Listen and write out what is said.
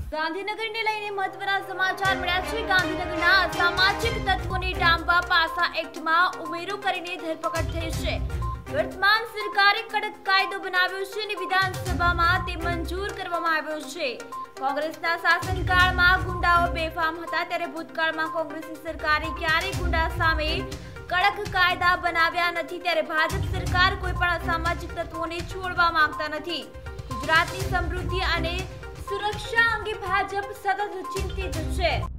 ગાંધીનગરને લઈને મહત્વના સમાચાર મળ્યા છે। ગાંધીનગરના અસામાજિક તત્વોને ડામવા પાસા એક્ટમાં ઉમેરો કરીને ધરપકડ થઈ છે। વર્તમાન સરકારે કડક કાયદો બનાવ્યો છે અને વિધાનસભામાં તે મંજૂર કરવામાં આવ્યો છે। કોંગ્રેસના શાસનકાળમાં ગુંડાઓ બેફામ હતા, ત્યારે ભૂતકાળમાં કોંગ્રેસની સરકારે ક્યારેય ગુંડા સામે કડક કાયદા બનાવ્યા નથી, ત્યારે ભાજપ સરકાર કોઈ પણ અસામાજિક તત્વોને છોડવા માંગતા નથી। ગુજરાતની સમૃદ્ધિ અને સુરક્ષા અંગે ભાજપ સતત ચિંતિત છે।